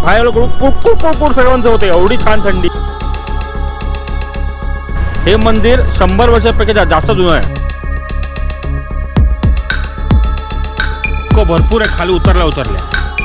बाहेर कुडकुड सर्वांचं होतं, एवढी छान थंडी. हे मंदिर 100 वर्षापेक्षा जास्त जुनं आहे. भरपूर आहे, खाली उतरल्या.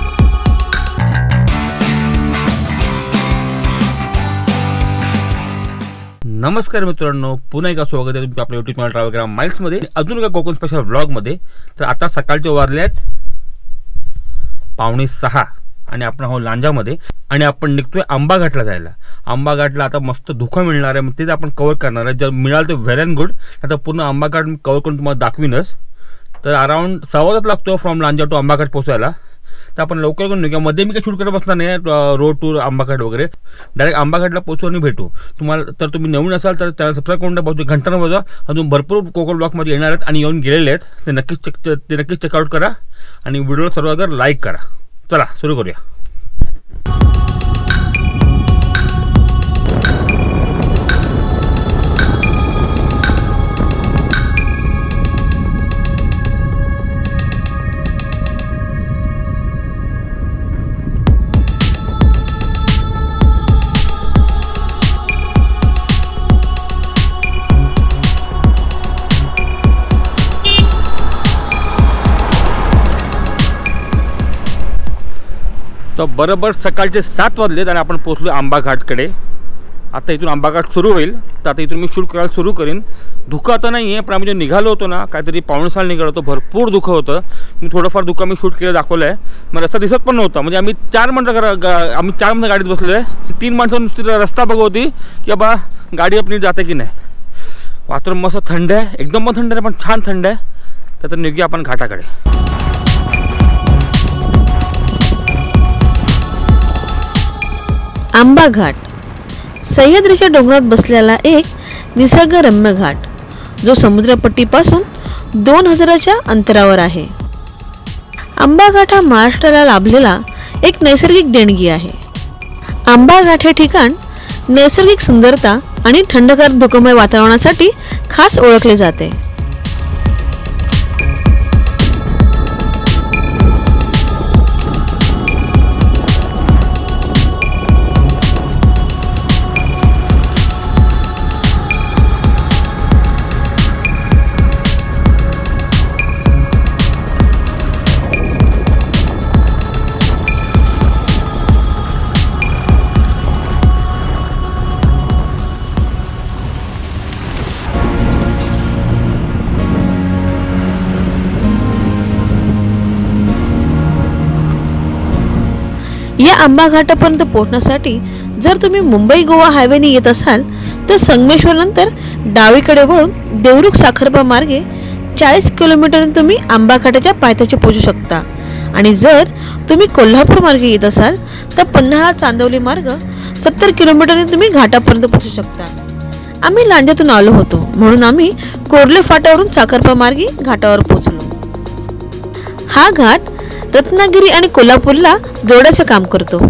नमस्कार मित्रांनो, पुन्हा एकदा स्वागत आहे तुमचं आपल्या YouTube चॅनल ट्रॅव्हल माइल्स मध्ये. अजून एका कोकण स्पेशल व्लॉग मध्ये. तर आता सकाळचे वाजले आहेत 5:45 आणि आपण आहोत लांजामध्ये आणि आपण निघतोय आंबा घाटला जायला. आंबा घाटला आता मस्त धुकं मिळणार आहे, मग तेच आपण कव्हर करणार आहे. जर मिळालं तर व्हेरी अँड गुड. आता पूर्ण आंबा घाट कव्हर करून तुम्हाला दाखवीनच. तर अराउंड 1.25 तास लागतो फ्रॉम लांजा टू आंबा घाट पोहोचायला. तर आपण लवकर करून निघूया. मध्ये मी काही शूट करत बसणार नाही, रोड टूर आंबा घाट वगैरे. डायरेक्ट आंबा घाटला पोहोचू आणि भेटू. तुम्हाला तर तुम्ही नवीन असाल तर त्याला सबस्क्राईब करून टाका, घंटा न वाजवा. अजून भरपूर कोकण ब्लॉगमध्ये येणार आहेत आणि येऊन गेलेले आहेत. ते नक्कीच चेकआउट करा आणि व्हिडिओला सर्व अगर लाईक करा. चला सुरू करूया. तर बरोबर सकाळचे 7 वाजलेत आणि आपण पोहोचलो आंबा घाटकडे. आता इथून आंबा घाट सुरू होईल. तर आता इथून मी शूट करायला सुरू करीन. धुकं आता नाही आहे, पण आम्ही जे निघालो होतो ना, काहीतरी 5:45 निघालो होतो, भरपूर धुकं होतं. मी थोडंफार धुकं मी शूट केलं, दाखवलं आहे. मग रस्ता दिसत पण नव्हता. म्हणजे आम्ही 4 माणसं गाडीत बसलेलो आहे. 3 माणसं नुसती रस्ता बघत होती की बाबा गाडी आपली जाते की नाही. वातावरण मस्त थंड आहे, एकदम पण थंड आहे, पण छान थंड आहे. तर निघूया आपण घाटाकडे. आंबा घाट सह्याद्रीच्या डोंगरात बसलेला एक निसर्गरम्य घाट, जो समुद्रपट्टीपासून 2000च्या अंतरावर आहे. आंबा घाट हा महाराष्ट्राला लाभलेला एक नैसर्गिक देणगी आहे. आंबा घाट हे ठिकाण नैसर्गिक सुंदरता आणि थंडगार धुकंमय वातावरणासाठी खास ओळखले जाते. या आंबा घाटापर्यंत पोहोचण्यासाठी जर तुम्ही मुंबई गोवा हायवेने येत असाल तर संगमेश्वर नंतर डावीकडे वळून देवरुख साखरपा मार्गे 40 किलोमीटरने तुम्ही आंबा घाटाच्या पायथ्याशी पोहोचू शकता. आणि जर तुम्ही कोल्हापूर मार्गे येत असाल तर पन्हाळा चांदवली मार्ग 70 किलोमीटरने तुम्ही घाटापर्यंत पोहोचू शकता. आम्ही लांजातून आलो होतो, म्हणून आम्ही कोर्ले फाट्यावरून साखरपा मार्गे घाटावर पोहोचलो. हा घाट रत्नागिरी आणि कोल्हापूरला जोडायचं काम करतो.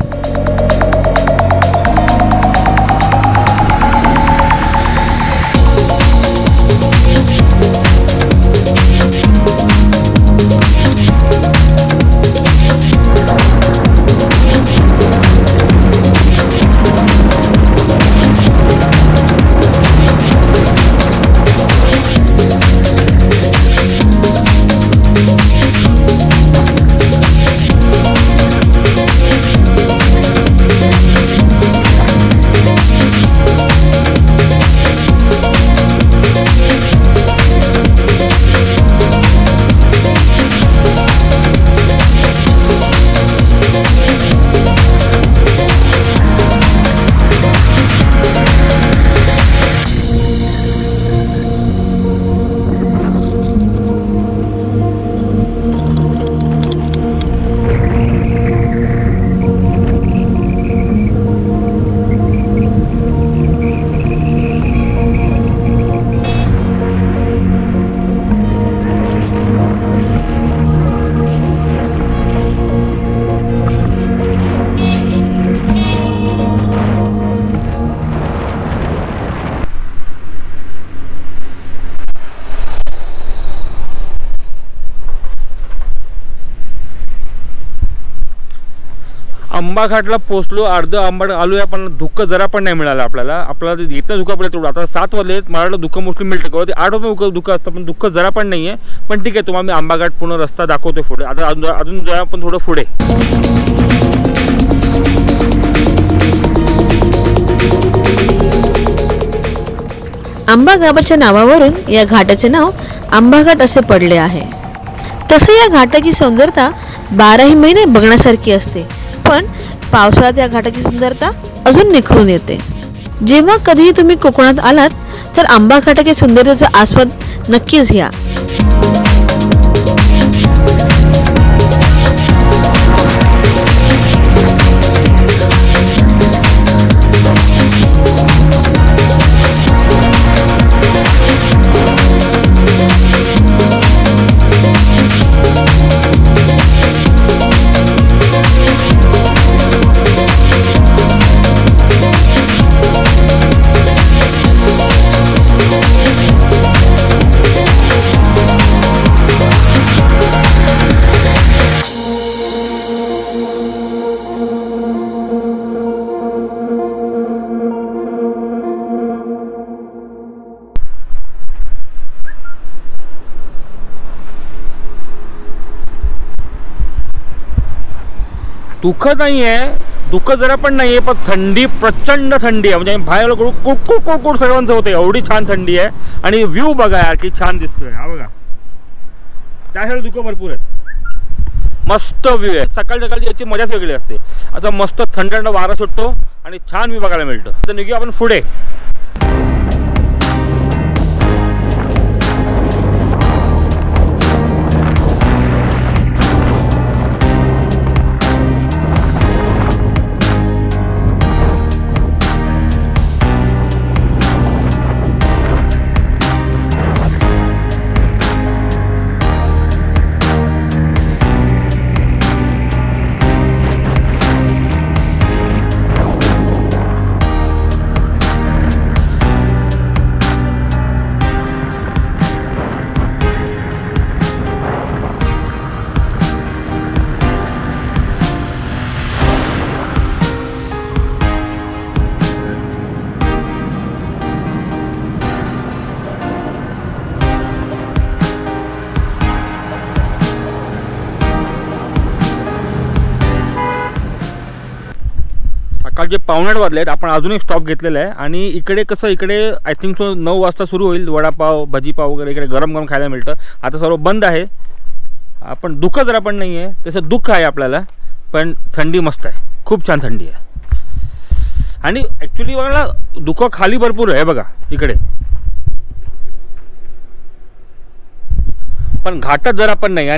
आंबा घाटला पोहोचलो, अर्ध आंबा आलोय, पण धुकं जरा पण नाही मिळालं आपल्याला. आपल्याला ते येतं धुकं पडलं तेवढं. आता 7 वाजले, मला धुकं मोस्टली मिळतं किंवा ते 8 वाजता धुकं असतं, पण धुकं जरा पण नाही आहे. पण ठीक आहे, तुम्हाला मी आंबा घाट पूर्ण रस्ता दाखवतो पुढे. आता अजून जरा पण थोडं पुढे. आंबा गावाच्या नावावरून या घाटाचे नाव आंबा घाट असे पडले आहे. तसं या घाटाची सुंदरता 12ही महिने बघण्यासारखी असते, पण पावसाळ्यात या घाटाची सुंदरता अजून निखरून येते. जेव्हा कधीही तुम्ही कोकणात आलात तर आंबा घाटाच्या सुंदरतेचा आस्वाद नक्कीच घ्या. धुकं नाही आहे, धुकं जरा पण नाही आहे, पण थंडी, प्रचंड थंडी आहे. म्हणजे बाहेर कुडकुड सर्वांचं होतं, एवढी छान थंडी आहे. आणि व्ह्यू बघा यार, की छान दिसतोय. हा बघा, त्यासाठी धुकं भरपूर आहे. मस्त व्ह्यू आहे. सकाळ सकाळची याची मजाच वेगळी असते. असं मस्त थंड थंड वारा सुटतो आणि छान व्ह्यू बघायला मिळतो. तर निघूया आपण पुढे. सकाळचे 7:45 वाजले आहेत. आपण अजून एक स्टॉप घेतलेला आहे. आणि इकडे कसं, इकडे आय थिंक सो 9 वाजता सुरू होईल वडापाव, भजीपाव वगैरे इकडे गरम गरम खायला मिळतं. आता सर्व बंद आहे. आपण दुःख जरा पण नाही आहे, तसं दुःख आहे आपल्याला, पण थंडी मस्त आहे, खूप छान थंडी आहे. आणि ॲक्च्युली बघा, दुःख खाली भरपूर आहे बघा इकडे, पण घाटात जरा पण नाही.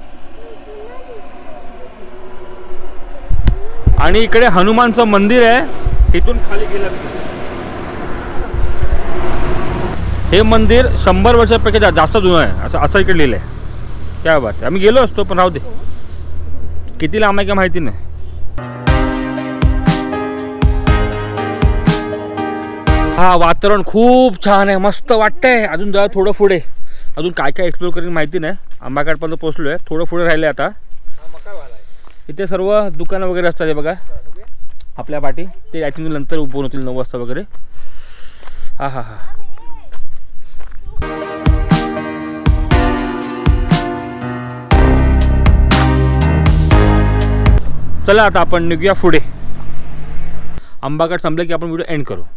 आणि इकडे हनुमानचं मंदिर आहे. इथून खाली गेलं, हे मंदिर 100 वर्षापेक्षा जास्त जुनं आहे, असं इकडे लिहिलं आहे. क्या बात आहे. आम्ही गेलो असतो, पण राहू दे, किती लांब आहे का माहिती नाही. हा, वातावरण खूप छान आहे, मस्त वाटतंय. अजून जरा थोडं पुढे, अजून काय काय एक्सप्लोर करून माहिती नाही. आंबा घाटपर्यंत पोहोचलो आहे, थोडं पुढे राहिले. आता इथे सर्व दुकानं वगैरे असतात, हे बघा आपल्या पाठी. ते आय थिंक नंतर ओपन होतील 9 वाजता वगैरे. हा हा हा, चला आता आपण निघूया पुढे. आंबा घाट संपलं की आपण व्हिडिओ एंड करू.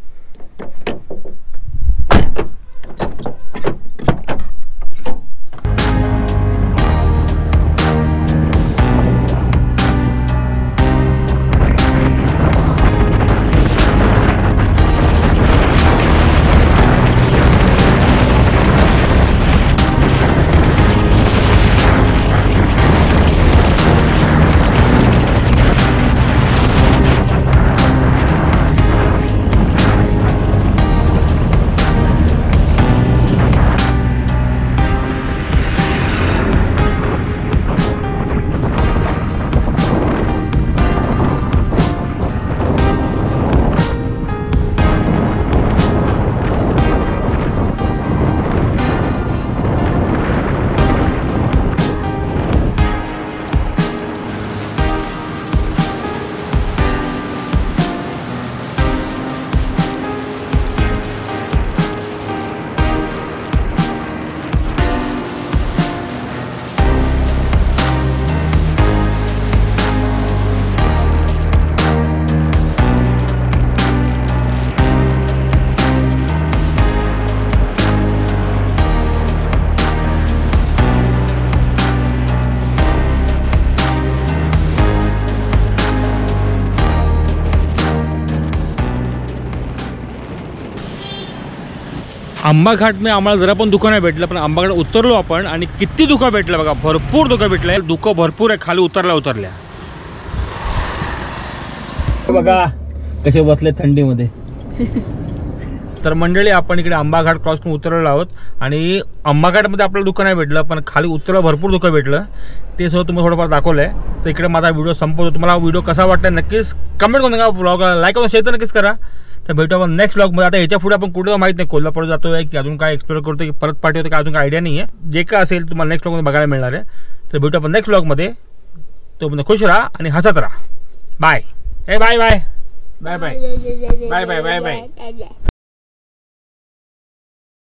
आंबा घाट में आम्हाला जरा पण धुकं नाही भेटलं, पण आंबा घाट उतरलो आपण आणि किती धुकं भेटलं बघा, भरपूर धुकं भेटलंय. धुकं भरपूर आहे खाली उतरल्या. बघा कसे बसले थंडीमध्ये. तर मंडळी आपण इकडे आंबा घाट क्रॉस करून उतरलेलो आहोत आणि आंबा घाटमध्ये आपल्याला धुकं नाही भेटलं, पण खाली उतरलं भरपूर धुकं भेटलं. ते सगळं तुम्हाला थोडंफार दाखवलंय. तर इकडे माझा व्हिडिओ संपवतो. तुम्हाला व्हिडिओ कसा वाटला नक्कीच कमेंट करून सांगा. व्लॉगला लाईक करून शेअर तर नक्कीच करा. तर भेटू आपण नेक्स्ट व्लॉगमध्ये. आता याच्या पुढे आपण कुठं माहीत नाही, कोल्हापूर जातोय की अजून काय एक्सप्लोर करतोय की परत पाठी होते, काय अजून काय आयडिया नाही आहे. जे काय असेल तुम्हाला नेक्स्ट व्लॉगमध्ये बघायला मिळणार आहे. तर भेटू आपण नेक्स्ट व्लॉगमध्ये. तो म्हणजे खुश राहा आणि हसत राहा. Bye. Bye bye bye bye bye bye bye bye.